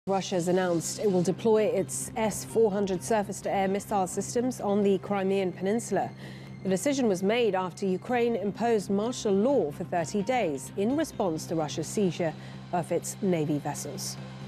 Russia has announced it will deploy its S-400 surface-to-air missile systems on the Crimean Peninsula. The decision was made after Ukraine imposed martial law for 30 days in response to Russia's seizure of its Navy vessels.